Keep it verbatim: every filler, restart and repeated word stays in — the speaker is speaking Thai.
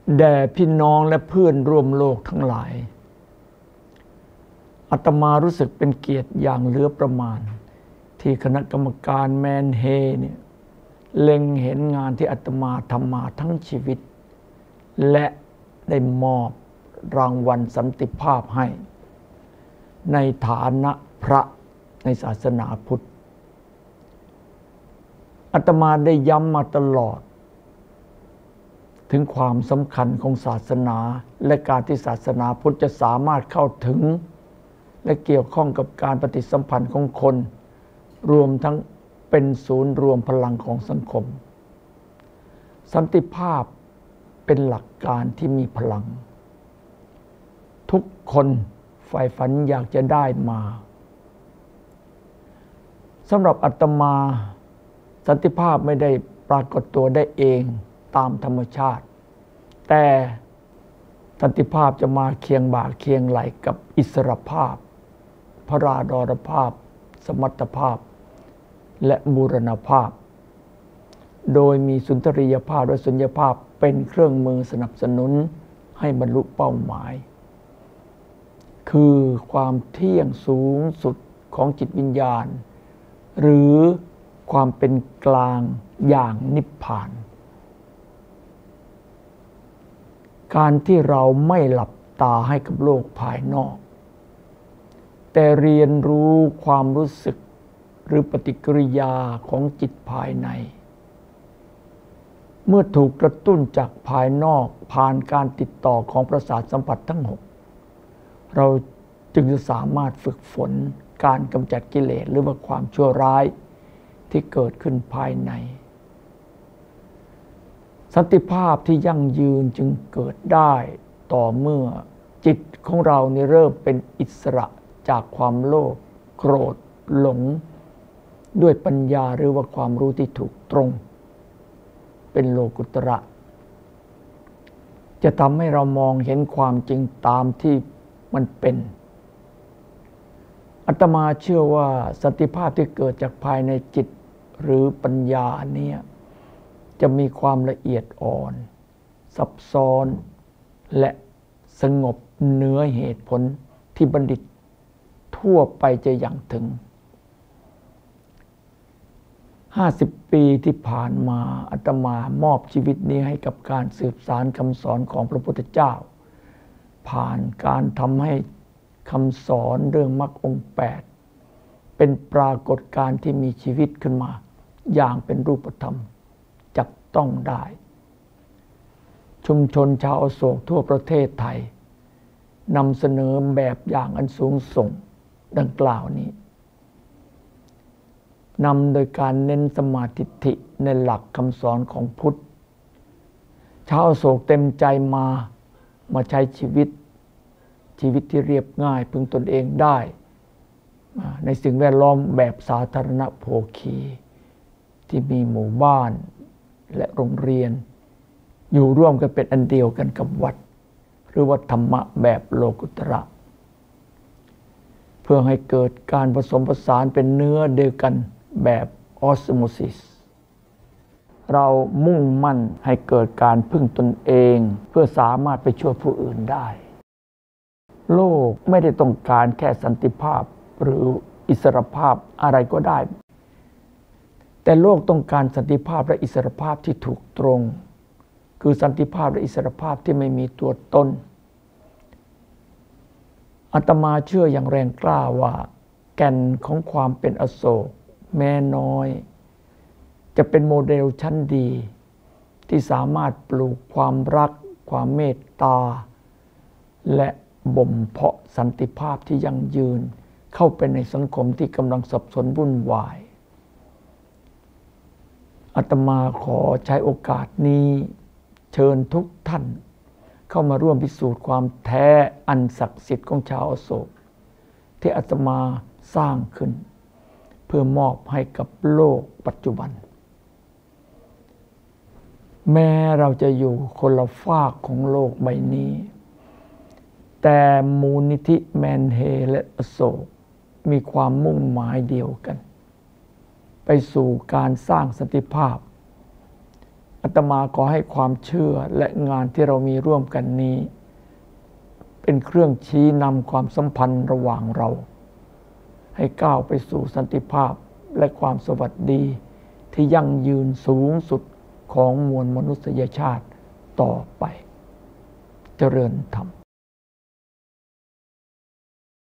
แด่พี่น้องและเพื่อนร่วมโลกทั้งหลายอาตมารู้สึกเป็นเกียรติอย่างเหลือประมาณที่คณะกรรมการแมนเฮเนี่ยเล็งเห็นงานที่อาตมาทำมาทั้งชีวิตและได้มอบรางวัลสันติภาพให้ในฐานะพระในศาสนาพุทธอาตมาได้ย้ำมาตลอดถึงความสำคัญของศาสนาและการที่ศาสนาพุทธจะสามารถเข้าถึงและเกี่ยวข้องกับการปฏิสัมพันธ์ของคนรวมทั้งเป็นศูนย์รวมพลังของสังคมสันติภาพเป็นหลักการที่มีพลังทุกคนใฝ่ฝันอยากจะได้มาสำหรับอาตมาสันติภาพไม่ได้ปรากฏตัวได้เองตามธรรมชาติแต่สันติภาพจะมาเคียงบ่าเคียงไหลกับอิสรภาพพระราดรภาพสมรรถภาพและบูรณภาพโดยมีสุนทรียภาพและสุญญภาพเป็นเครื่องมือสนับสนุนให้บรรลุเป้าหมายคือความเที่ยงสูงสุดของจิตวิญญาณหรือความเป็นกลางอย่างนิพพานการที่เราไม่หลับตาให้กับโลกภายนอกแต่เรียนรู้ความรู้สึกหรือปฏิกิริยาของจิตภายในเมื่อถูกกระตุ้นจากภายนอกผ่านการติดต่อของประสาทสัมผัสทั้งหกเราจึงจะสามารถฝึกฝนการกำจัดกิเลสหรือว่าความชั่วร้ายที่เกิดขึ้นภายในสันติภาพที่ยั่งยืนจึงเกิดได้ต่อเมื่อจิตของเรานี่เริ่มเป็นอิสระจากความโลภโกรธหลงด้วยปัญญาหรือว่าความรู้ที่ถูกตรงเป็นโลกุตระจะทำให้เรามองเห็นความจริงตามที่มันเป็นอาตมาเชื่อว่าสันติภาพที่เกิดจากภายในจิตหรือปัญญาเนี่ยจะมีความละเอียดอ่อนซับซ้อนและสงบเหนือเหตุผลที่บัณฑิตทั่วไปจะยังถึงห้าสิบปีที่ผ่านมาอาตมามอบชีวิตนี้ให้กับการสืบสานคำสอนของพระพุทธเจ้าผ่านการทำให้คำสอนเรื่องมรรคองค์แปดเป็นปรากฏการณ์ที่มีชีวิตขึ้นมาอย่างเป็นรูปธรรมจับต้องได้ชุมชนชาวอโศกทั่วประเทศไทยนำเสนอแบบอย่างอันสูงส่งดังกล่าวนี้นำโดยการเน้นสมาธิฏฐิในหลักคำสอนของพุทธชาวอโศกเต็มใจมามาใช้ชีวิตชีวิตที่เรียบง่ายพึงตนเองได้ในสิ่งแวดล้อมแบบสาธารณโภคีที่มีหมู่บ้านและโรงเรียนอยู่ร่วมกันเป็นอันเดียวกันกับวัดหรือวัดธรรมะแบบโลกุตระเพื่อให้เกิดการผสมผสานเป็นเนื้อเดียวกันแบบออสโมซิสเรามุ่งมั่นให้เกิดการพึ่งตนเองเพื่อสามารถไปช่วยผู้อื่นได้โลกไม่ได้ต้องการแค่สันติภาพหรืออิสรภาพอะไรก็ได้แต่โลกต้องการสันติภาพและอิสรภาพที่ถูกตรงคือสันติภาพและอิสรภาพที่ไม่มีตัวตนอาตมาเชื่ออย่างแรงกล้าว่าแก่นของความเป็นอโศกแม้น้อยจะเป็นโมเดลชั้นดีที่สามารถปลูกความรักความเมตตาและบ่มเพาะสันติภาพที่ยั่งยืนเข้าไปในสังคมที่กำลังสับสนวุ่นวายอาตมาขอใช้โอกาสนี้เชิญทุกท่านเข้ามาร่วมพิสูจน์ความแท้อันศักดิ์สิทธิ์ของชาวอโศกที่อาตมาสร้างขึ้นเพื่อมอบให้กับโลกปัจจุบันแม้เราจะอยู่คนละฝากของโลกใบนี้แต่มูลนิธิแมนเฮและอโศกมีความมุ่งหมายเดียวกันไปสู่การสร้างสันติภาพอาตมาขอให้ความเชื่อและงานที่เรามีร่วมกันนี้เป็นเครื่องชี้นำความสัมพันธ์ระหว่างเราให้ก้าวไปสู่สันติภาพและความสวัสดีที่ยั่งยืนสูงสุดของมวลมนุษยชาติต่อไปเจริญธรรม